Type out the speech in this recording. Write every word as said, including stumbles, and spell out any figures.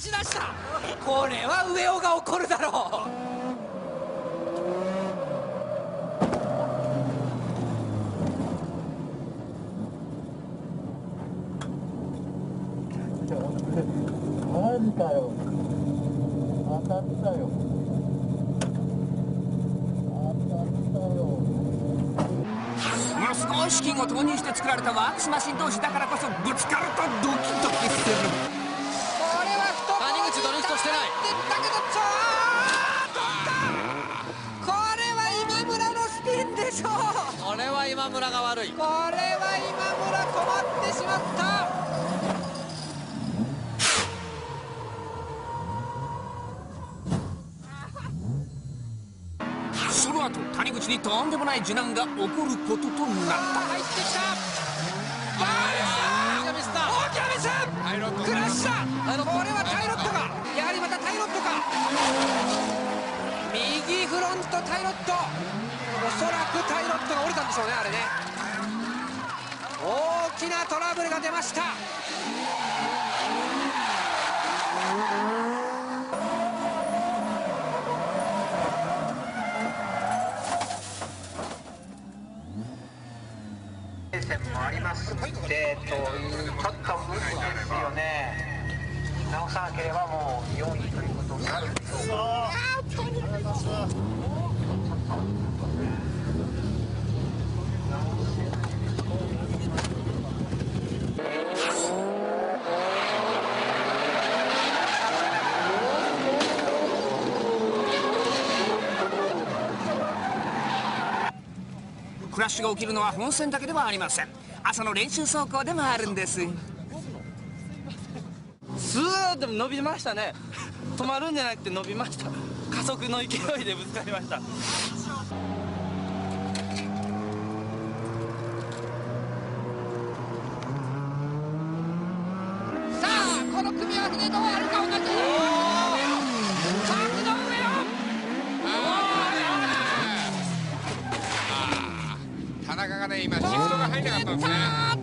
し出した。これは上尾が怒るだろう。 マジかよ。当たったよ。当たったよ。 ものすごい資金を投入して作られたワークスマシン同士だからこそぶつかるとドキドキする。 これは谷口ドリフトしてない。だけどちょーっとこれは今村のスピンでしょう。これは今村が悪い。これは今村困ってしまった。 その後谷口にとんでもない受難が起こることとなった。入ってきた。 バールミスだ。大きなミス。クラッシャー。これはタイロットか。やはりまたタイロットか。右フロントタイロット。おそらくタイロットが降りたんでしょうね、あれね。大きなトラブルが出ました。 線もありますので、というちょっと無理ですよね。直さなければもうよんいということになるでしょうか。 クラッシュが起きるのは本線だけではありません。朝の練習走行でもあるんです。 スーッと伸びましたね。止まるんじゃなくて伸びました。加速の勢いでぶつかりました。 さあこの組み合わせでどうやるか分かっている。 田中がね今シフトが入んなかったんですね。